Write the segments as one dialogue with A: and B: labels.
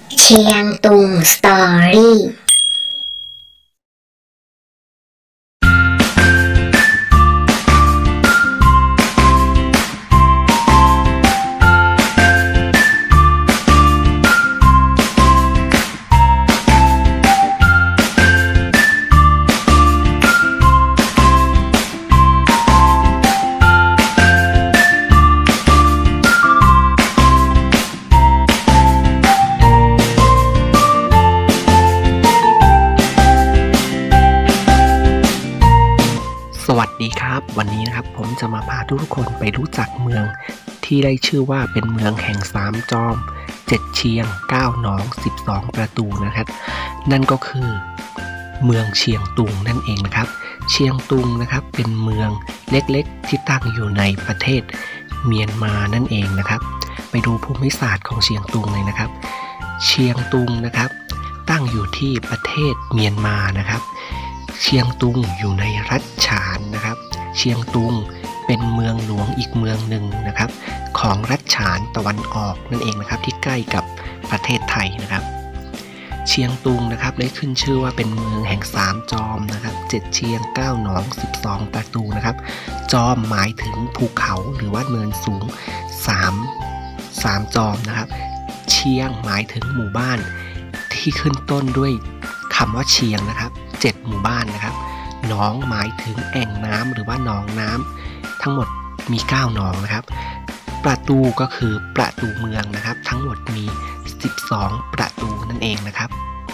A: เชียงตุงสตอรี่
B: สวัสดีครับวันนี้นะครับผมจะมาพาทุกคนไปรู้จักเมืองที่ได้ชื่อว่าเป็นเมืองแห่ง3จอม7เชียง9หนอง12ประตูนะครับนั่นก็คือเมืองเชียงตุงนั่นเองนะครับเชียงตุงนะครับเป็นเมืองเล็กๆที่ตั้งอยู่ในประเทศเมียนมานั่นเองนะครับไปดูภูมิศาสตร์ของเชียงตุงเลยนะครับเชียงตุงนะครับตั้งอยู่ที่ประเทศเมียนมานะครับเชียงตุงอยู่ในรัฐฉานนะครับเชียงตุงเป็นเมืองหลวงอีกเมืองหนึ่งนะครับของรัฐฉานตะวันออกนั่นเองนะครับที่ใกล้กับประเทศไทยนะครับเชียงตุงนะครับได้ขึ้นชื่อว่าเป็นเมืองแห่ง3จอมนะครับ7เชียง9หนอง12ประตูนะครับจอมหมายถึงภูเขาหรือว่าเนินสูง3จอมนะครับเชียงหมายถึงหมู่บ้านที่ขึ้นต้นด้วยคำว่าเชียงนะครับ7หมู่บ้านนะครับหนองหมายถึงแอ่งน้ำหรือว่าหนองน้ำทั้งหมดมี9หนองนะครับประตูก็คือประตูเมืองนะครับทั้งหมดมี12ประตูนั่นเองนะครับ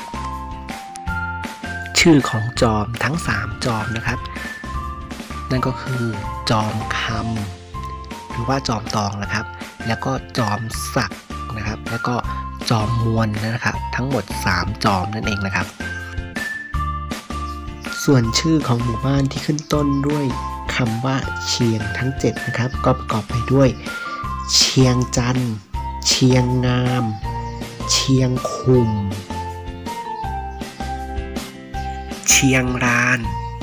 B: ชื่อของจอมทั้ง3จอมนะครับนั่นก็คือจอมคำหรือว่าจอมตองนะครับแล้วก็จอมศักดิ์นะครับแล้วก็จอมมวลนะครับทั้งหมด3จอมนั่นเองนะครับส่วนชื่อของหมู่บ้านที่ขึ้นต้นด้วยคำว่าเชียงทั้ง7นะครับก็ประกอบไปด้วยเชียงจันทร์เชียงงามเชียงคุมเชียงราน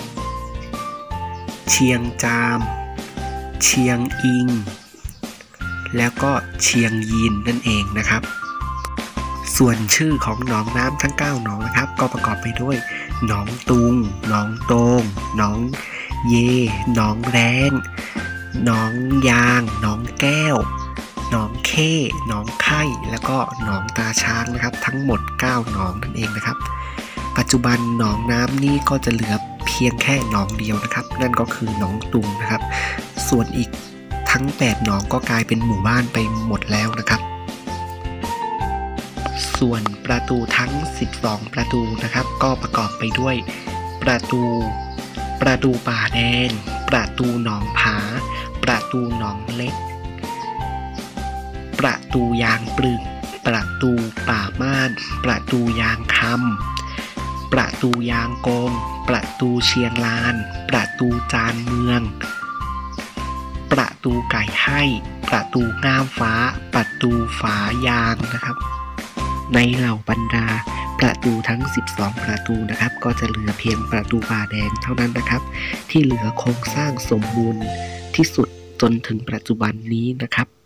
B: เชียงจามเชียงอิงแล้วก็เชียงยีนนั่นเองนะครับส่วนชื่อของหนองน้ำทั้ง9หนองนะครับก็ประกอบไปด้วยหนองตุงหนองโตงหนองเยหนองแรงหนองยางหนองแก้วหนองเข้หนองไข่แล้วก็หนองตาช้างนะครับทั้งหมด9หนองนั่นเองนะครับปัจจุบันหนองน้ำนี่ก็จะเหลือเพียงแค่หนองเดียวนะครับนั่นก็คือหนองตุงนะครับส่วนอีกทั้ง8หนองก็กลายเป็นหมู่บ้านไปหมดแล้วนะครับส่วนประตูทั้ง12ประตูนะครับก็ประกอบไปด้วยประตูป่าแดงประตูหนองผาประตูหนองเล็กประตูยางปลึกประตูป่าม่านประตูยางคำประตูยางโกงประตูเชียงลานประตูจานเมืองประตูไก่ให้ประตูง่ามฟ้าประตูฝายางนะครับในเหล่าบรรดาประตูทั้ง12ประตูนะครับก็จะเหลือเพียงประตูป่าแดงเท่านั้นนะครับที่เหลือโครงสร้างสมบูรณ์ที่สุดจนถึงปัจจุบันนี้นะครับ